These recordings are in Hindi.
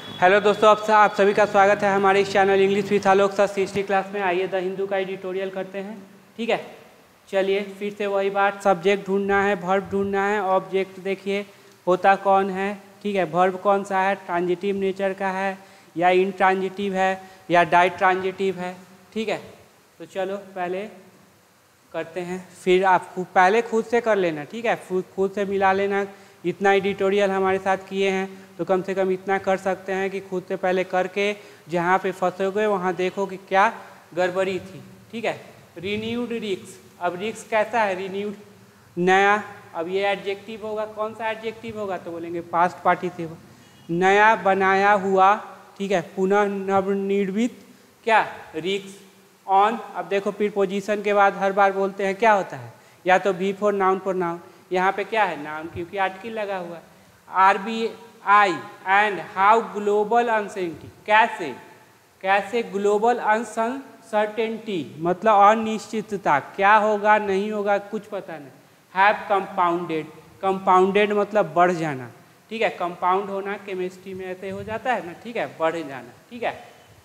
हेलो दोस्तों, आप सभी का स्वागत है हमारे इस channel English with Alok sir CST class में। आइए द हिंदू का एडिटोरियल करते हैं। ठीक है, चलिए फिर से वही बात, सब्जेक्ट ढूंढना है, वर्ब ढूंढना है, ऑब्जेक्ट देखिए होता कौन है। ठीक है, वर्ब कौन सा है, ट्रांजिटिव नेचर का है या इनट्रांजिटिव है या डाई ट्रांजिटिव है। ठीक है, तो चलो पहले करते हैं, फिर आप पहले खुद से कर लेना। ठीक है, खुद से मिला लेना। इतना एडिटोरियल हमारे साथ किए हैं तो कम से कम इतना कर सकते हैं कि खुद से पहले करके जहाँ पे फंसोगे वहाँ देखो कि क्या गड़बड़ी थी। ठीक है, रिन्यूड रिक्स, अब रिक्स कैसा है, रिन्यूड नया। अब ये एडजेक्टिव होगा, कौन सा एडजेक्टिव होगा तो बोलेंगे पास्ट पार्टिसिपल, नया बनाया हुआ। ठीक है, पुनः नवनिर्मित क्या, रिक्स ऑन। अब देखो प्रीपोजिशन के बाद हर बार बोलते हैं क्या होता है, या तो be for noun for noun, यहाँ पे क्या है नाउन क्योंकि आर्टिकल लगा हुआ है। RBI and how global uncertainty, कैसे कैसे ग्लोबल अनसर्टेनिटी मतलब अनिश्चितता, क्या होगा नहीं होगा कुछ पता नहीं। हैव कंपाउंडेड, कंपाउंडेड मतलब बढ़ जाना। ठीक है, कंपाउंड होना केमिस्ट्री में ऐसे हो जाता है ना। ठीक है, बढ़ जाना। ठीक है,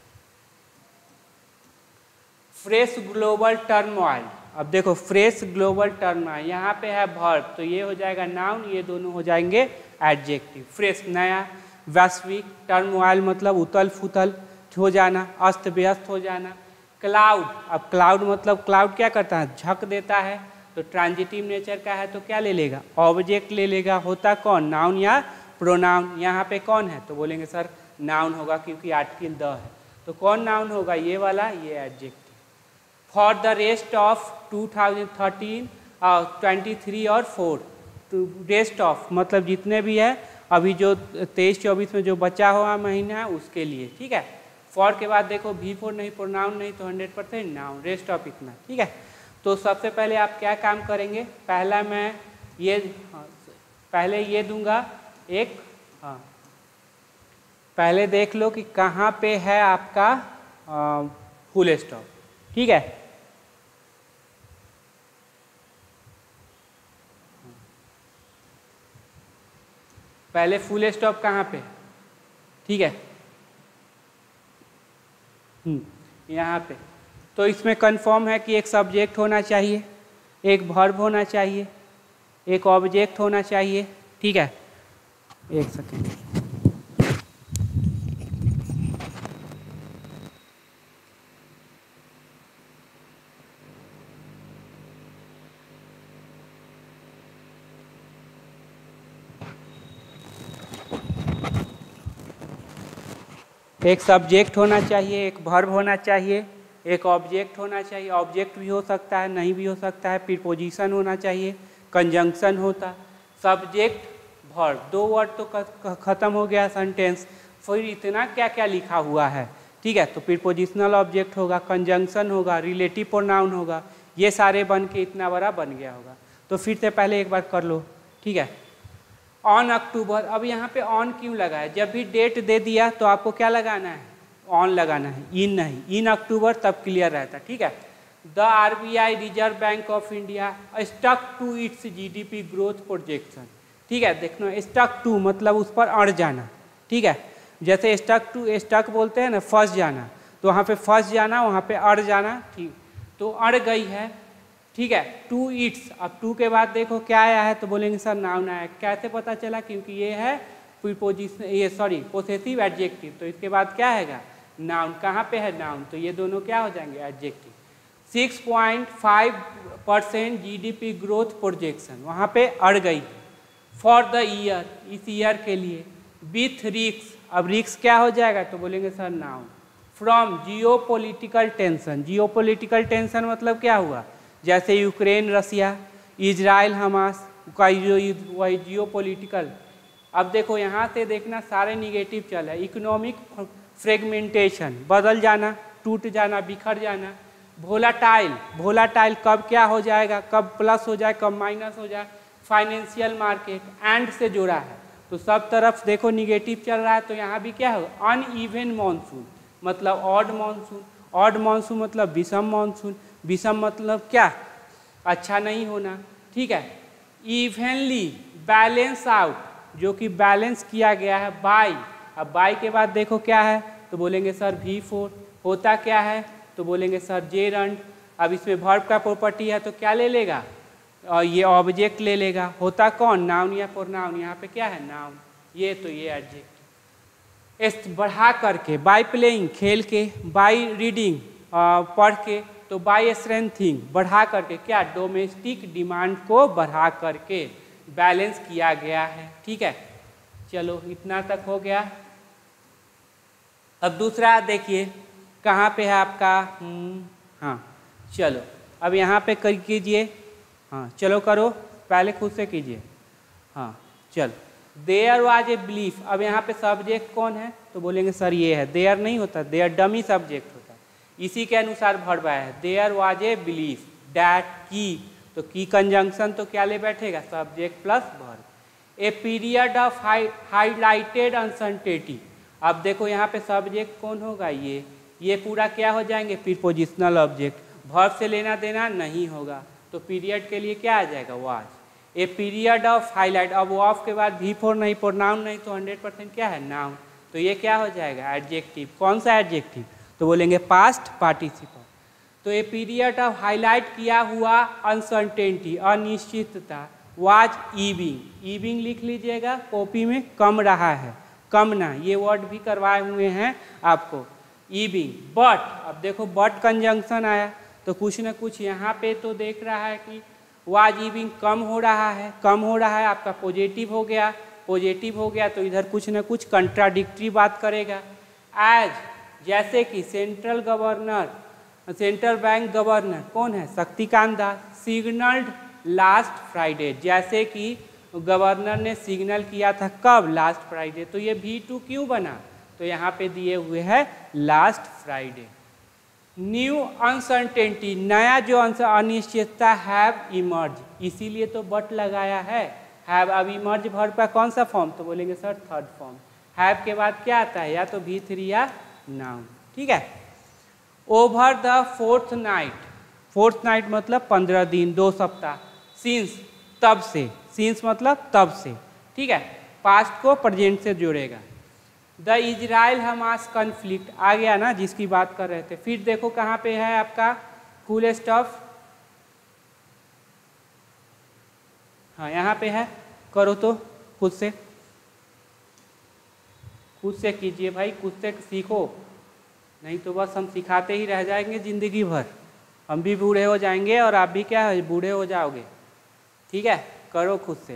फ्रेश ग्लोबल टर्मोइल, अब देखो फ्रेश ग्लोबल टर्मोइल यहाँ पे है वर्ब तो ये हो जाएगा नाउन, ये दोनों हो जाएंगे एडजेक्टिव। फ्रेश नया, वैश्विक, टर्मोइल मतलब उथल फुथल हो जाना, अस्त व्यस्त हो जाना। क्लाउड, अब क्लाउड मतलब क्लाउड क्या करता है, झक देता है, तो ट्रांजिटिव नेचर का है तो क्या ले लेगा, ऑब्जेक्ट ले लेगा। होता कौन, नाउन या प्रोनाउन। यहाँ पे कौन है तो बोलेंगे सर नाउन होगा क्योंकि आर्टिकल द है, तो कौन नाउन होगा, ये वाला, ये adjective. For the rest of 2013 23 और 4, तो रेस्ट ऑफ मतलब जितने भी है अभी जो 23-24 में जो बचा हुआ महीना है उसके लिए। ठीक है, फॉर के बाद देखो भी फॉर नहीं, प्रोनाउन नहीं तो 100% नाउन, रेस्ट ऑफ इतना। ठीक है, तो सबसे पहले आप क्या काम करेंगे, पहला मैं ये पहले ये दूंगा एक, हाँ पहले देख लो कि कहाँ पे है आपका फुल स्टॉप। ठीक है, पहले फुल स्टॉप कहाँ पे, ठीक है यहाँ पे। तो इसमें कंफर्म है कि एक सब्जेक्ट होना चाहिए, एक वर्ब होना चाहिए, एक ऑब्जेक्ट होना चाहिए। ठीक है, एक सेकेंड, एक सब्जेक्ट होना चाहिए, एक वर्ब होना चाहिए, एक ऑब्जेक्ट होना चाहिए। ऑब्जेक्ट भी हो सकता है, नहीं भी हो सकता है। प्रीपोजिशन होना चाहिए, कंजंक्शन होता, सब्जेक्ट वर्ब, दो वर्ड तो खत्म हो गया सेंटेंस। फिर इतना क्या क्या लिखा हुआ है। ठीक है, तो प्रीपोजिशनल ऑब्जेक्ट होगा, कंजंक्शन होगा, रिलेटिव प्रोनाउन होगा, ये सारे बन के इतना बड़ा बन गया होगा। तो फिर से पहले एक बार कर लो। ठीक है, ऑन अक्टूबर, अब यहाँ पे ऑन क्यों लगा है, जब भी डेट दे दिया तो आपको क्या लगाना है, ऑन लगाना है, इन नहीं। इन अक्टूबर तब क्लियर रहता। ठीक है, the RBI Reserve Bank of India stuck to its GDP growth projection. ठीक है, देखना स्टक टू मतलब उस पर अड़ जाना। ठीक है, जैसे स्टक टू, स्टक बोलते हैं ना फंस जाना, तो वहाँ पे फंस जाना, वहाँ पे अड़ जाना। ठीक, तो अड़ गई है। ठीक है, टू इट्स, अब टू के बाद देखो क्या आया है तो बोलेंगे सर नाउन आया। कैसे पता चला, क्योंकि ये है प्रीपोजिशन, ये सॉरी पोसेसिव एडजेक्टिव, तो इसके बाद क्या है नाउन। कहाँ पे है नाउन, तो ये दोनों क्या हो जाएंगे एडजेक्टिव। 6.5% GDP ग्रोथ प्रोजेक्शन, वहाँ पे अड़ गई। फॉर द ईयर, इस ईयर के लिए। विथ रिक्स, अब रिक्स क्या हो जाएगा तो बोलेंगे sir noun. From geopolitical tension, geopolitical tension मतलब क्या हुआ, जैसे यूक्रेन रसिया, इजराइल हमास का जो युद्ध, वही जियोपॉलिटिकल। अब देखो यहाँ से देखना सारे निगेटिव चल है। इकोनॉमिक फ्रेगमेंटेशन, बदल जाना, टूट जाना, बिखर जाना। वोलाटाइल, वोलाटाइल कब क्या हो जाएगा, कब प्लस हो जाए कब माइनस हो जाए। फाइनेंशियल मार्केट, एंड से जुड़ा है तो सब तरफ देखो निगेटिव चल रहा है, तो यहाँ भी क्या हो, अनइवन मानसून मतलब ऑड मानसून, ऑड मानसून मतलब विषम मानसून, विषम मतलब क्या, अच्छा नहीं होना। ठीक है, इवनली बैलेंस आउट, जो कि बैलेंस किया गया है बाय अब बाई के बाद देखो क्या है, तो बोलेंगे सर V4। होता क्या है, तो बोलेंगे सर जेरंड। अब इसमें वर्ब का प्रॉपर्टी है तो क्या ले लेगा, और ये ऑब्जेक्ट ले लेगा। होता कौन, नाउन या प्रोनाउन, यहाँ पे क्या है नाउन, ये तो ये एडजेक्टिव। इस बढ़ा करके बाय प्लेइंग खेल के, बाय रीडिंग पढ़ के, तो बाय स्ट्रेंथिंग बढ़ा करके क्या, डोमेस्टिक डिमांड को बढ़ा करके बैलेंस किया गया है। ठीक है, चलो इतना तक हो गया। अब दूसरा देखिए कहाँ पे है आपका, हाँ चलो अब यहाँ पे कीजिए, हाँ चलो करो, पहले खुद से कीजिए। हाँ चलो, देयर वाज ए बिलीफ। अब यहाँ पे सब्जेक्ट कौन है, तो बोलेंगे सर ये है। देयर नहीं होता, देयर डमी सब्जेक्ट होता है, इसी के अनुसार वर्ब आया है। There was a belief that की, तो की कंजंक्शन तो क्या ले बैठेगा, subject plus verb. A period of highlighted uncertainty. अब देखो यहाँ पे सब्जेक्ट कौन होगा, ये पूरा क्या हो जाएंगे, प्रीपोजिशनल ऑब्जेक्ट। वर्ब से लेना देना नहीं होगा, तो पीरियड के लिए क्या आ जाएगा, was. A period of highlight, अब ऑफ के बाद V4 नहीं, प्रोनाउन नहीं, तो 100% क्या है, नाउन। तो ये क्या हो जाएगा, एडजेक्टिव। कौन सा एडजेक्टिव, तो बोलेंगे पास्ट पार्टिसिपल। तो ए पीरियड ऑफ हाईलाइट किया हुआ अनसर्टेनिटी, अनिश्चितता, वाज ईविंग। ईविंग लिख लीजिएगा कॉपी में, कम रहा है, कम ना, ये वर्ड भी करवाए हुए हैं आपको, ईविंग। बट, अब देखो बट कंजंक्शन आया, तो कुछ ना कुछ यहाँ पे तो देख रहा है कि वाज ईविंग कम हो रहा है, कम हो रहा है, आपका पॉजिटिव हो गया, पॉजिटिव हो गया तो इधर कुछ ना कुछ कंट्राडिक्टरी बात करेगा। एज, जैसे कि central governor, central bank governor कौन है, Shaktikanta Das, signalled last Friday, जैसे कि गवर्नर ने सिग्नल किया था कब, लास्ट फ्राइडे। तो ये V2 क्यों बना, तो यहाँ पे दिए हुए है लास्ट फ्राइडे। न्यू अनसर्टेनिटी, नया जो अनिश्चितता, हैव इमर्ज, इसीलिए तो बट लगाया है, हैव। अब इमर्ज वर्ब का कौन सा फॉर्म, तो बोलेंगे सर थर्ड फॉर्म। हैव के बाद क्या आता है, या तो V3 या नाउन। ठीक है, over the fortnight, fortnight मतलब 15 दिन, 2 सप्ताह। सिंस, तब से, सिंस मतलब तब से। ठीक है, पास्ट को प्रेजेंट से जोड़ेगा। द इजराइल हमास कन्फ्लिक्ट आ गया ना, जिसकी बात कर रहे थे। फिर देखो कहाँ पे है आपका कूल स्टफ, हाँ यहाँ पे है, करो तो खुद से, खुद से कीजिए भाई, खुद से सीखो, नहीं तो बस हम सिखाते ही रह जाएंगे जिंदगी भर, हम भी बूढ़े हो जाएंगे और आप भी क्या है, बूढ़े हो जाओगे। ठीक है, करो खुद से।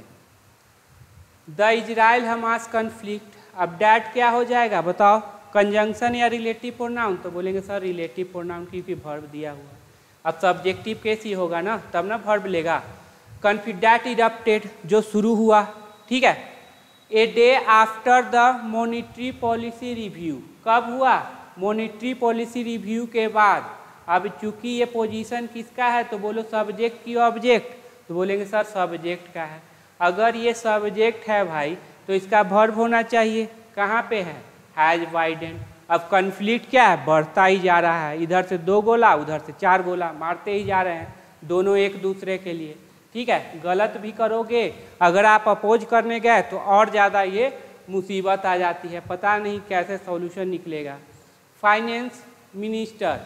द इजराइल हमास कन्फ्लिक्ट, अब डैट क्या हो जाएगा बताओ, कंजंक्शन या रिलेटिव प्रोनाउन, तो बोलेंगे सर रिलेटिव प्रोनाउन क्योंकि वर्ब दिया हुआ। अब सब्जेक्टिव केस ही होगा ना, तब ना वर्ब लेगा। कन्फिडेंट इरप्टेड, जो शुरू हुआ। ठीक है, a day after the monetary policy review, कब हुआ, मॉनिटरी पॉलिसी रिव्यू के बाद। अब चूंकि ये पोजीशन किसका है, तो बोलो सब्जेक्ट की ऑब्जेक्ट, तो बोलेंगे सर सब्जेक्ट का है। अगर ये सब्जेक्ट है भाई तो इसका वर्ब होना चाहिए, कहाँ पे है, हैज वाइडेंड। अब कन्फ्लिक्ट क्या है, बढ़ता ही जा रहा है, इधर से 2 गोला उधर से 4 गोला मारते ही जा रहे हैं दोनों एक दूसरे के लिए। ठीक है, गलत भी करोगे, अगर आप अपोज करने गए तो और ज़्यादा ये मुसीबत आ जाती है, पता नहीं कैसे सॉल्यूशन निकलेगा। फाइनेंस मिनिस्टर,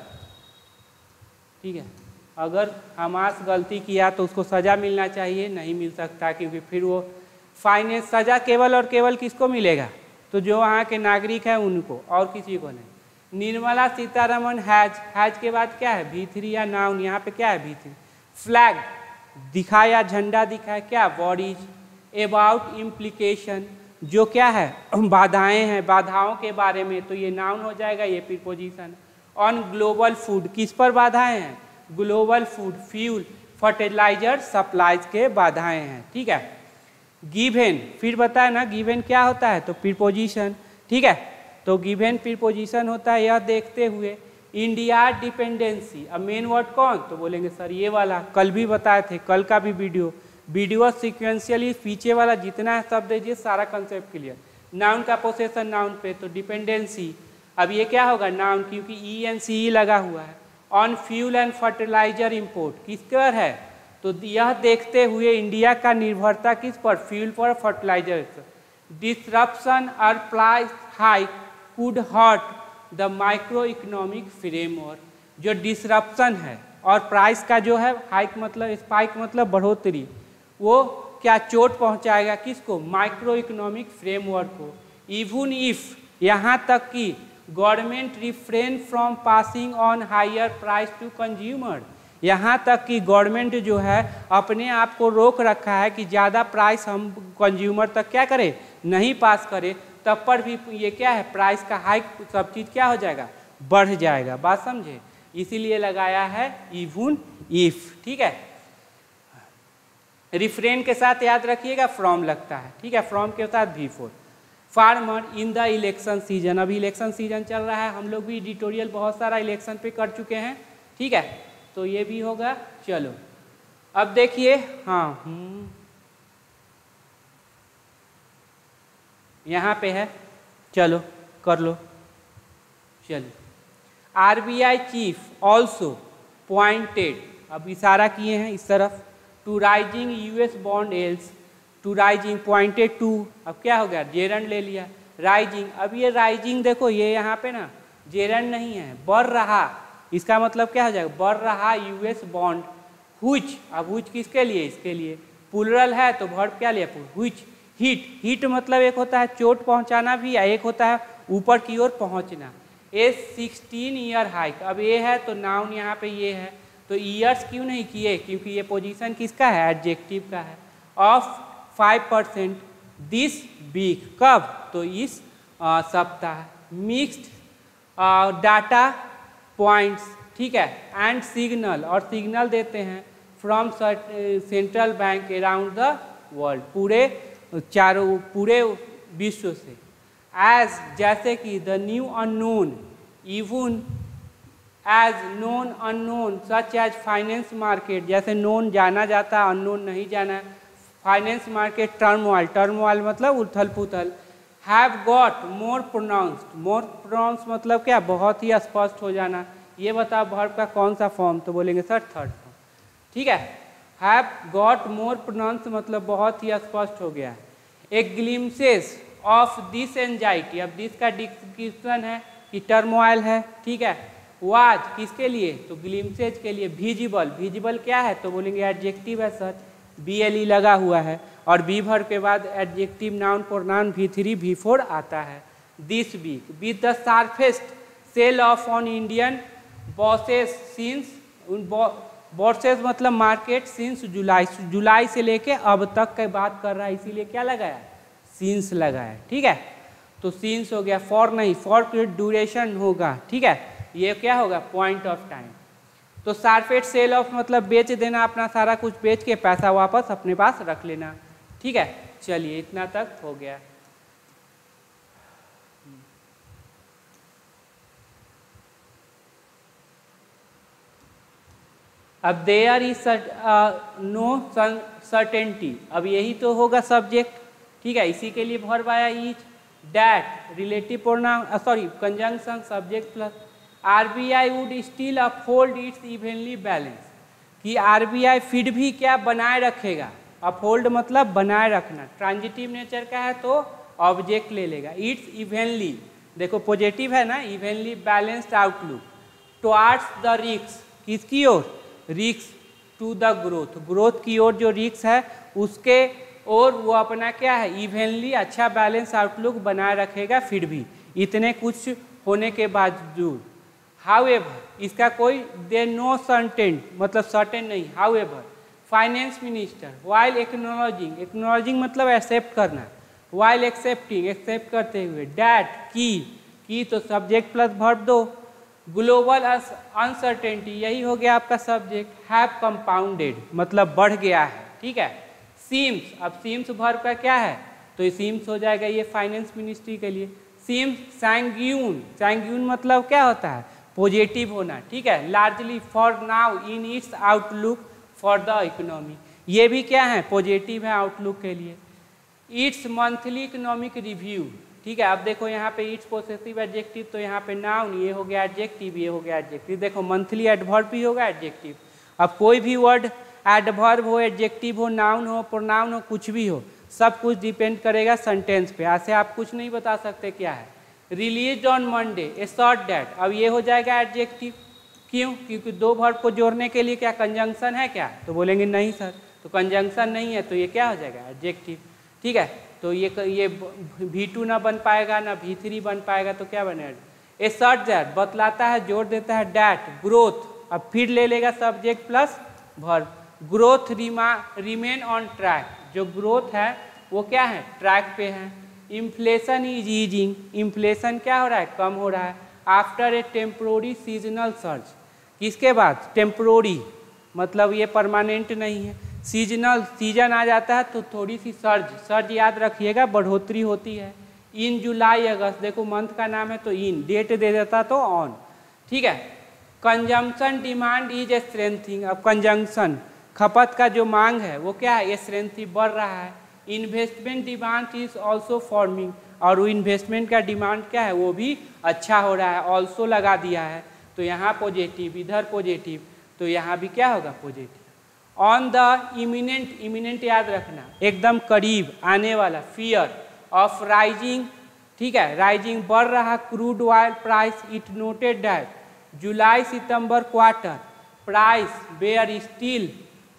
ठीक है, अगर हमास गलती किया तो उसको सज़ा मिलना चाहिए, नहीं मिल सकता, क्योंकि फिर वो फाइनेंस, सज़ा केवल और केवल किसको मिलेगा, तो जो वहाँ के नागरिक हैं उनको, और किसी को नहीं। निर्मला सीतारमन हैज, हैज के बाद क्या है, V3 या नाउन, यहाँ पे क्या है V3। फ्लैग, दिखाया, झंडा दिखाया, क्या, वॉरीज। अबाउट इम्प्लीकेशन, जो क्या है, बाधाएं हैं, बाधाओं के बारे में, तो ये नाउन हो जाएगा, ये प्रीपोजिशन। ऑन ग्लोबल फूड, किस पर बाधाएं हैं, global food, fuel, fertiliser supplies के बाधाएं हैं। ठीक है, गिवन, फिर बताया ना गिवन क्या होता है, तो प्रीपोजिशन। ठीक है, तो गिवन प्रीपोजिशन होता है, यह देखते हुए। इंडिया डिपेंडेंसी, अब मेन वर्ड कौन, तो बोलेंगे सर ये वाला, कल भी बताए थे, कल का भी वीडियो सिक्वेंशियली, पीछे वाला जितना है सब दीजिए, सारा कंसेप्ट क्लियर। नाउन का पोसेशन नाउन पे, तो डिपेंडेंसी, अब ये क्या होगा, नाउन, क्योंकि ENCE लगा हुआ है। On fuel and fertiliser import, किस पर है, तो यह देखते हुए इंडिया का निर्भरता किस पर, फ्यूल पर, फर्टिलाइजर। डिसरप्शन और price hike could hurt the micro economic framework. जो डिसरप्शन है और प्राइस का जो है हाइक मतलब स्पाइक मतलब बढ़ोतरी, वो क्या चोट पहुंचाएगा किसको? माइक्रो इकोनॉमिक फ्रेमवर्क को। इवन इफ, यहाँ तक कि government refrain from passing on higher price to consumer, यहाँ तक कि गवर्नमेंट जो है अपने आप को रोक रखा है कि ज़्यादा प्राइस हम कंज्यूमर तक क्या करें, नहीं पास करें, तब पर भी ये क्या है, प्राइस का हाइक सब चीज़ क्या हो जाएगा, बढ़ जाएगा। बात समझे? इसीलिए लगाया है इवन इफ। ठीक है, रिफ्रेन के साथ याद रखिएगा फ्रॉम लगता है। ठीक है, फ्रॉम के साथ V4। Farmer in the election season, अभी इलेक्शन सीजन चल रहा है, हम लोग भी एडिटोरियल बहुत सारा इलेक्शन पे कर चुके हैं। ठीक है, तो ये भी होगा। चलो अब देखिए, हाँ यहाँ पे है, चलो कर लो। चलिए, RBI चीफ ऑल्सो पॉइंटेड, अब इशारा किए हैं इस तरफ, to rising US bond yields, to rising pointed to, अब क्या हो गया, जेरंड ले लिया, राइजिंग। अब ये राइजिंग देखो, ये यहाँ पे ना जेरंड नहीं है, बढ़ रहा, इसका मतलब क्या हो जाएगा, बढ़ रहा US बॉन्ड। हुच, अब हुच किसके लिए, इसके लिए, प्लुरल है तो वर्ब क्या लिया, हुच। हिट, हिट मतलब एक होता है चोट पहुंचाना भी, या एक होता है ऊपर की ओर पहुंचना। ए 16 ईयर हाइक, अब ये है तो नाउन यहाँ पे ये है, तो ईयर्स क्यों नहीं किए, क्योंकि ये पोजीशन किसका है, एडजेक्टिव का है। ऑफ 5% दिस वीक, कब, तो इस सप्ताह। मिक्स्ड डाटा पॉइंट्स, ठीक है, एंड सिग्नल, और सिग्नल देते हैं from central bank around the world, पूरे विश्व से। एज, जैसे कि the new unknown, even as known unknown, such as finance market, जैसे नोन जाना जाता, अननोन नहीं जाना। फाइनेंस मार्केट टर्मोइल, टर्मोइल मतलब उथल पुथल। Have got more pronounced, more pronounce मतलब क्या, बहुत ही स्पष्ट हो जाना। ये बताओ वर्ब का कौन सा फॉर्म, तो बोलेंगे सर थर्ड फॉर्म। ठीक है, हैव गॉट मोर प्रोनाउंस मतलब बहुत ही स्पष्ट हो गया। A glimpses of this anxiety, अब दिस का डिस्क्रिप्शन है कि टर्मोइल है। ठीक है, वाज किसके लिए, तो ग्लिम्सेज के लिए। विजिबल, विजिबल क्या है, तो बोलेंगे एडजेक्टिव है सर, BLE लगा हुआ है, और बी वर्ब के बाद adjective noun pronoun V3 V4 आता है। This week with the sharpest sell off on Indian bourses since, bourses मतलब मार्केट, सिंस जुलाई, जुलाई से लेके अब तक की बात कर रहा है, इसीलिए क्या लगाया, सिंस लगाया। ठीक है, तो सिंस हो गया, फॉर नहीं, फॉर ड्यूरेशन होगा। ठीक है, ये क्या होगा, पॉइंट ऑफ टाइम। तो शार्पेस्ट सेल ऑफ मतलब बेच देना, अपना सारा कुछ बेच के पैसा वापस अपने पास रख लेना। ठीक है, चलिए इतना तक हो गया। अब देयर इज नो सर्टेनिटी, अब यही तो होगा सब्जेक्ट। ठीक है, इसी के लिए वर्ब आया is. That relative pronoun, sorry conjunction subject plus. RBI would still uphold its evenly balance, कि RBI फिर भी क्या बनाए रखेगा, अपहोल्ड मतलब बनाए रखना, ट्रांजिटिव नेचर का है तो ऑब्जेक्ट ले लेगा। इट्स इवनली, देखो पॉजिटिव है ना, evenly balanced outlook towards the risk, किसकी ओर, risk to the growth, growth की ओर जो रिस्क है उसके और वो अपना क्या है, इवनली अच्छा बैलेंस आउटलुक बनाए रखेगा फिर भी, इतने कुछ होने के बावजूद। हाउएवर, इसका कोई दे नो सर्टेन मतलब सर्टेन नहीं। However finance minister while acknowledging, acknowledging मतलब एक्सेप्ट करना, वाइल एक्सेप्टिंग एक्सेप्ट करते हुए। डैट की तो सब्जेक्ट प्लस वर्ब दो। ग्लोबल अनसर्टेनिटी, यही हो गया आपका सब्जेक्ट। हैव कंपाउंडेड मतलब बढ़ गया है। ठीक है, सीम्स, अब सीम्स वर्ब का क्या है, तो ये सीम्स हो जाएगा ये फाइनेंस मिनिस्ट्री के लिए। सीम्स सैंग्यून, सैंग्यून मतलब क्या होता है, पॉजिटिव होना। ठीक है, largely for now in its outlook for the economy, ये भी क्या है, पॉजिटिव है आउटलुक के लिए। इट्स मंथली इकोनॉमिक रिव्यू, ठीक है, अब देखो यहाँ पे इट्स पोसेसिव एडजेक्टिव, तो यहाँ पे नाउन, ये हो गया एडजेक्टिव, ये हो गया एडजेक्टिव। देखो मंथली एडवर्ब भी होगा एडजेक्टिव। अब कोई भी वर्ड एडवर्ब हो, एडजेक्टिव हो, नाउन हो, प्रोनाउन हो, कुछ भी हो, सब कुछ डिपेंड करेगा सेंटेंस पे, ऐसे आप कुछ नहीं बता सकते क्या है। Release on Monday a short that, अब ये हो जाएगा एडजेक्टिव, क्यों? क्योंकि दो वर्ब को जोड़ने के लिए क्या कंजंक्शन है क्या? तो बोलेंगे नहीं सर, तो कंजंक्शन नहीं है तो ये क्या हो जाएगा एडजेक्टिव, ठीक है। तो ये V2 ना बन पाएगा ना V3 बन पाएगा, तो क्या बनेगा? ए शॉर्ट डैट बतलाता है, जोड़ देता है डैट ग्रोथ, अब फिर ले लेगा subject plus verb, growth remain on track, जो ग्रोथ है वो क्या है? ट्रैक पे है। इन्फ्लेशन इज ईजिंग, इन्फ्लेशन क्या हो रहा है? कम हो रहा है। After a temporary seasonal surge, किसके बाद? टेम्पोररी मतलब ये परमानेंट नहीं है, सीजनल, सीजन आ जाता है तो थोड़ी सी सर्ज याद रखिएगा, बढ़ोतरी होती है। इन जुलाई अगस्त, देखो मंथ का नाम है तो इन, डेट दे देता तो ऑन, ठीक है। कंजम्पशन डिमांड इज स्ट्रेंथिंग, अब कंजंक्शन खपत का जो मांग है वो क्या है? स्ट्रेंथिंग बढ़ रहा है। Investment demand is also forming, और वो इन्वेस्टमेंट का डिमांड क्या है? वो भी अच्छा हो रहा है, ऑल्सो लगा दिया है तो यहाँ पॉजिटिव, इधर पॉजिटिव, तो यहाँ भी क्या होगा? Positive. On the imminent, imminent याद रखना एकदम करीब आने वाला, फियर ऑफ राइजिंग, ठीक है, राइजिंग बढ़ रहा crude oil price, it noted that July September quarter price were still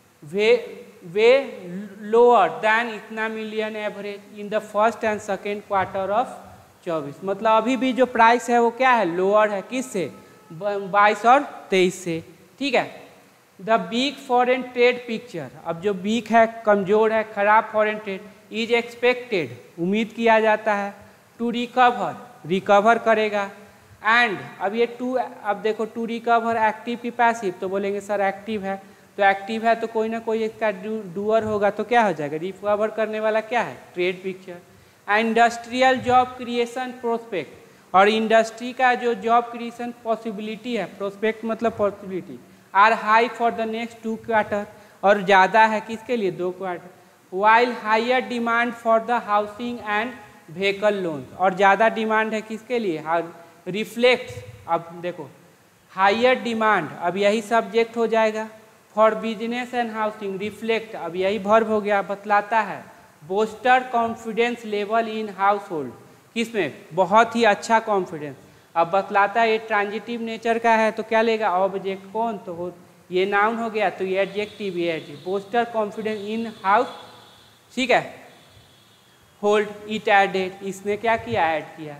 way lower than इतना million average in the first and second quarter of 24, मतलब अभी भी जो प्राइस है वो क्या है? लोअर है, किससे? 22 और 23 से, ठीक है। The weak foreign trade picture, अब जो वीक है, कमजोर है, खराब फॉरेन ट्रेड, इज एक्सपेक्टेड, उम्मीद किया जाता है, टू रिकवर, रिकवर करेगा। एंड अब ये टू, अब देखो टू रिकवर एक्टिव की पैसिव, तो बोलेंगे सर एक्टिव है, तो एक्टिव है तो कोई ना कोई इसका डूअर होगा, तो क्या हो जाएगा? रिकवर करने वाला क्या है? Trade picture. Industrial job creation prospect, और इंडस्ट्री का जो जॉब क्रिएशन पॉसिबिलिटी है, प्रोस्पेक्ट मतलब possibility, are high for the next 2 quarter, और ज़्यादा है किसके लिए? 2 quarter. While higher demand for the housing and vehicle loan, और ज़्यादा डिमांड है किसके लिए? रिफ्लेक्ट्स, अब देखो हायर डिमांड, अब यही सब्जेक्ट हो जाएगा, for business and housing, reflect, अब यही वर्ब हो गया, बतलाता है booster confidence level in household, किसमें? बहुत ही अच्छा कॉन्फिडेंस, अब बतलाता है ये ट्रांजिटिव नेचर का है तो क्या लेगा? ऑब्जेक्ट कौन? तो हो ये नाउन हो गया तो ये एडजेक्टिव, ये adjective, booster confidence in house, ठीक है। होल्ड इट एडेड, इसने क्या किया? ऐड किया।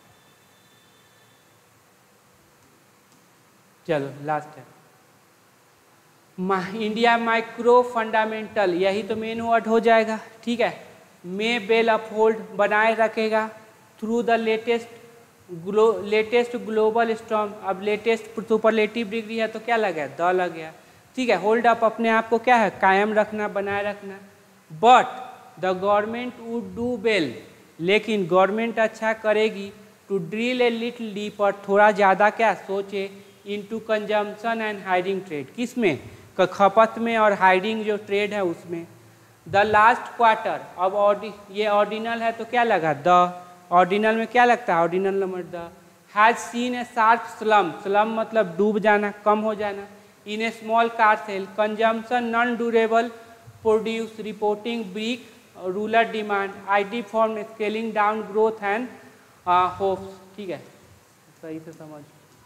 चलो लास्ट है, इंडिया माइक्रो फंडामेंटल, यही तो मेन वर्ड हो जाएगा, ठीक है। मे बेल अपहोल्ड, बनाए रखेगा, through the latest global storm, अब लेटेस्ट सुपरलेटिव डिग्री है तो क्या लग गया? द लग गया, ठीक है। होल्ड अप अपने आप को क्या है? कायम रखना, बनाए रखना। But the government would do well, लेकिन गवर्नमेंट अच्छा करेगी, to drill a little deeper, थोड़ा ज़्यादा क्या सोचे, into consumption and hiring trade, किसमें? खपत में और हायरिंग जो ट्रेड है उसमें। द लास्ट क्वार्टर, अब ये ऑर्डिनल है तो क्या लगा? द, ऑर्डिनल में क्या लगता है? Ordinal number the. Has seen a sharp slump, slump मतलब डूब जाना, कम हो जाना, in a small car sale, consumption non durable produce, reporting weak rural demand, IT firm scaling down growth and hopes, ठीक है, सही से समझ।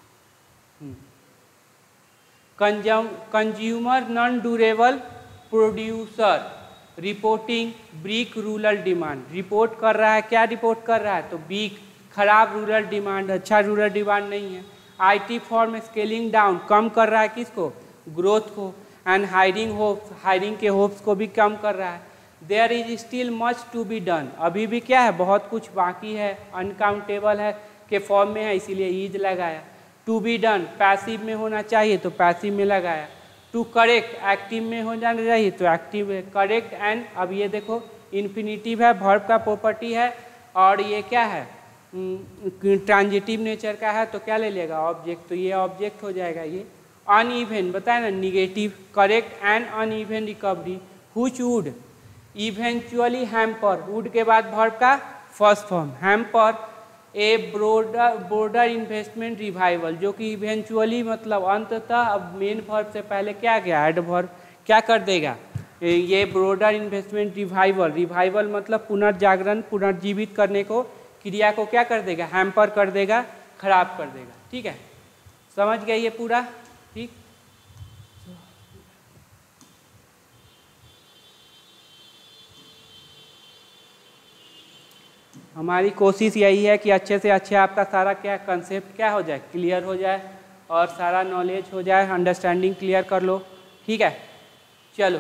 Consumer non durable producer, reporting weak rural demand, report कर रहा है, क्या रिपोर्ट कर रहा है? तो वीक, खराब रूरल डिमांड, अच्छा रूरल डिमांड नहीं है। IT फॉर्म स्केलिंग डाउन, कम कर रहा है किसको? ग्रोथ को। एंड हायरिंग होप्स, हायरिंग के होप्स को भी कम कर रहा है। There is still much to be done, अभी भी क्या है? बहुत कुछ बाकी है, अनकाउंटेबल है के फॉर्म में है इसीलिए इज लगाया। टू बी डन पैसिव में होना चाहिए तो पैसिव में लगाया। टू करेक्ट एक्टिव में हो जाना चाहिए तो एक्टिव है। करेक्ट एंड, अब ये देखो इन्फिनिटिव है, वर्ब का प्रॉपर्टी है, और ये क्या है? ट्रांजिटिव नेचर का है तो क्या ले लेगा? ऑब्जेक्ट, तो ये ऑब्जेक्ट हो जाएगा। ये अनइवन बताया ना, negative. Correct and uneven recovery, which would eventually hamper, would के बाद वर्ब का first form, hamper a broader investment revival, जो कि इवेंचुअली मतलब अंततः, अब मेन वर्ब से पहले क्या गया? एडवर्ब क्या कर देगा? ये ब्रोडर इन्वेस्टमेंट रिवाइवल, रिवाइवल मतलब पुनर्जागरण, पुनर्जीवित करने को, क्रिया को क्या कर देगा, हैम्पर कर देगा, खराब कर देगा। ठीक है, समझ गए ये पूरा। ठीक, हमारी कोशिश यही है कि अच्छे से अच्छे आपका सारा क्या कंसेप्ट क्या हो जाए, क्लियर हो जाए और सारा नॉलेज हो जाए, अंडरस्टैंडिंग क्लियर कर लो। ठीक है, चलो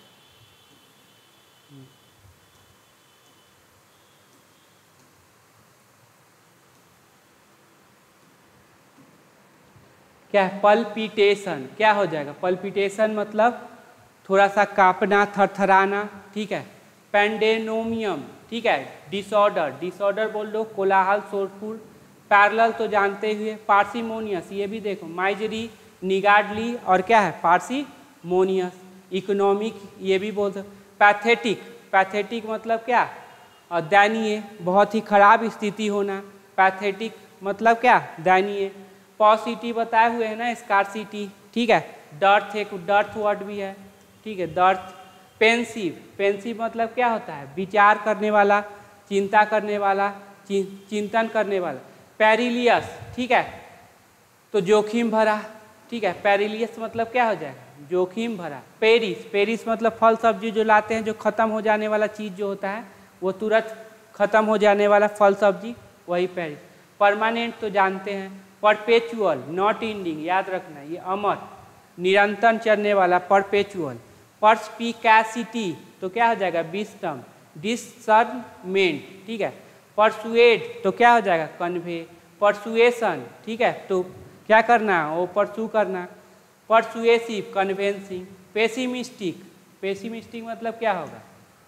क्या है, पल्पिटेशन क्या हो जाएगा, पल्पिटेशन मतलब थोड़ा सा कांपना, थरथराना। ठीक है, पेंडेमोनियम, ठीक है, डिसऑर्डर, डिसऑर्डर बोल दो, कोलाहल, शोरगुल। पैरेलल तो जानते हुए, पार्सिमोनियस ये भी देखो, माइजरी, निगार्डली और क्या है, पार्सिमोनियस। इकोनॉमिक ये भी बोल दो। पैथेटिक, पैथेटिक मतलब क्या, दयनीय, बहुत ही खराब स्थिति होना। पैथेटिक मतलब क्या, दयनीय। पॉसिटिव बताए हुए है ना, स्कार्सिटी। ठीक है, डर्थ, एक डर्थ वर्ड भी है। ठीक है, डर्थ। पेंसिव, पेंसिव मतलब क्या होता है, विचार करने वाला, चिंता करने वाला, चिंतन करने वाला। पेरिलियस, ठीक है, तो जोखिम भरा। ठीक है, पेरिलियस मतलब क्या हो जाएगा, जोखिम भरा। पेरिस, पेरिस मतलब फल सब्जी जो लाते हैं, जो खत्म हो जाने वाला चीज़ जो होता है वो तुरंत खत्म हो जाने वाला फल सब्जी, वही पेरिस। परमानेंट तो जानते हैं। परपेचुअल, नॉट एंडिंग, याद रखना, ये अमर, निरंतर चलने वाला, परपेचुअल। पर्सपिकैसिटी तो क्या हो जाएगा, विस्डम। डिसर्नमेंट, ठीक है। परसुएड तो क्या हो जाएगा, कन्वे। परसुएशन, ठीक है, तो क्या करना, वो परसू करना। Persuasive, convincing. पेसिमिस्टिक, पेसिमिस्टिक मतलब क्या होगा,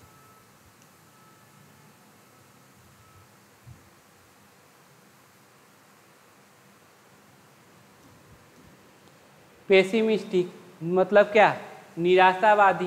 पेसिमिस्टिक मतलब क्या, निराशावादी।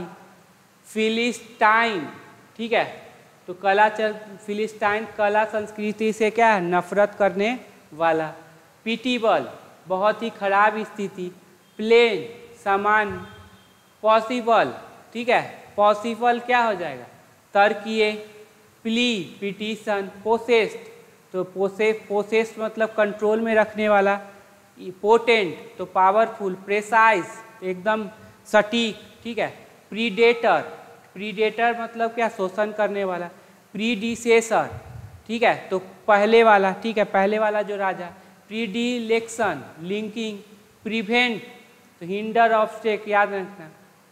फिलिस्टाइन, ठीक है, तो कला फिलिस्टाइन कला संस्कृति से क्या है, नफरत करने वाला। पिटीबल, बहुत ही खराब स्थिति। प्लेन, सामान्य। पॉसिबल, ठीक है, पॉसिबल क्या हो जाएगा, तर्कीय। Plea, petition. पोसेस्ड, तो पोसेस्ड मतलब कंट्रोल में रखने वाला। पोटेंट तो पावरफुल। प्रेसाइज एकदम सटीक, ठीक है। प्रीडेटर, प्रीडेटर मतलब क्या, शोषण करने वाला। प्रीडिसेसर, ठीक है, तो पहले वाला, ठीक है, पहले वाला जो राजा। Predilection, linking. प्रिवेंट तो हिंडर, ऑब्स्टेक, याद रखना।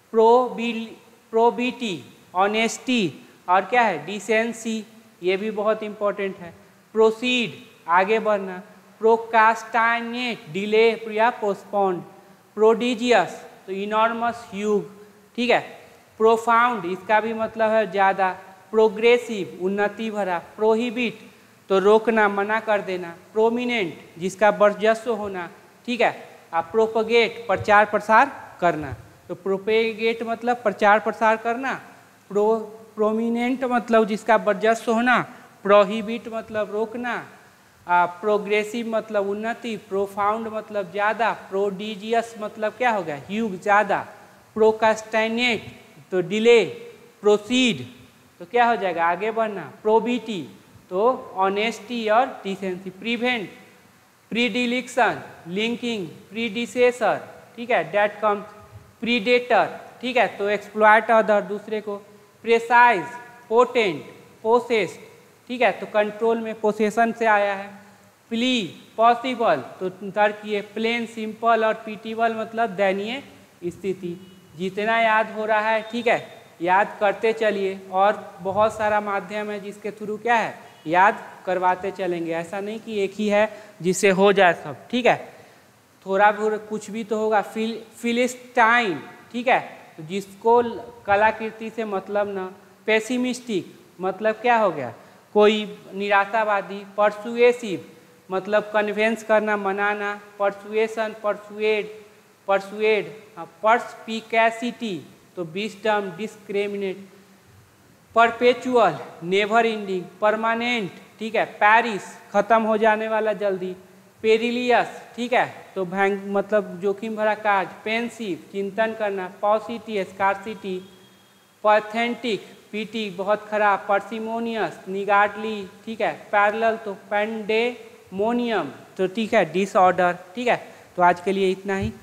प्रोबिटी, ऑनेस्टी और क्या है, डिसेंसी, ये भी बहुत इंपॉर्टेंट है। प्रोसीड, आगे बढ़ना। प्रोकास्टिनेट, डिले या पोस्टपोन्ड। प्रोडिजियस तो इनॉर्मस, ह्यूग, ठीक है। प्रोफाउंड, इसका भी मतलब है ज़्यादा। प्रोग्रेसिव, उन्नति भरा। प्रोहिबिट तो रोकना, मना कर देना। प्रोमिनेंट, जिसका वर्चस्व होना, ठीक है। आप प्रोपगेट, प्रचार प्रसार करना, तो प्रोपेगेट मतलब प्रचार प्रसार करना। प्रोमिनेंट मतलब जिसका वर्चस्व होना। प्रोहिबिट मतलब रोकना। प्रोग्रेसिव मतलब उन्नति। प्रोफाउंड मतलब ज़्यादा। प्रोडिजियस मतलब क्या होगा, ह्यूग, ज़्यादा। प्रोकास्टिनेट तो डिले। प्रोसीड तो क्या हो जाएगा, आगे बढ़ना। प्रोबिटी तो ऑनेस्टी और decency. Prevent, predilection, linking. Predecessor, ठीक है, डेट कम्स। प्रीडेटर, ठीक है, तो एक्सप्लॉयट अदर, दूसरे को। प्रेसाइज, पोटेंट, पोसेस्ड, ठीक है, तो कंट्रोल में, पोसेशन से आया है। प्ली, पॉसिबल तो तर्कीय। प्लेन, सिंपल और पीटीबल मतलब दयनीय स्थिति। जितना याद हो रहा है, ठीक है, याद करते चलिए, और बहुत सारा माध्यम है जिसके थ्रू क्या है, याद करवाते चलेंगे। ऐसा नहीं कि एक ही है जिससे हो जाए सब, ठीक है, थोड़ा बहुत कुछ भी तो होगा। फिलिस्टाइन, ठीक है, तो जिसको कलाकृति से मतलब न। पेसिमिस्टिक मतलब क्या हो गया, कोई निराशावादी। परसुएसिव मतलब कन्वेंस करना, मनाना। Persuasion, persuade. पर्सपिकैसिटी तो wisdom, discriminate. Perpetual, never ending. Permanent, ठीक है, पेरिस खत्म हो जाने वाला, जल्दी। पेरिलियस, ठीक है, तो मतलब जोखिम भरा कार्य। पेंसिव, चिंतन करना। पॉसिटी, स्कार्सिटी। पैथेंटिक, पीटी बहुत खराब, पार्सिमोनियस, निगार्डली, ठीक है, पैरेलल तो पेंडेमोनियम, तो ठीक है, डिसऑर्डर। ठीक है, तो आज के लिए इतना ही।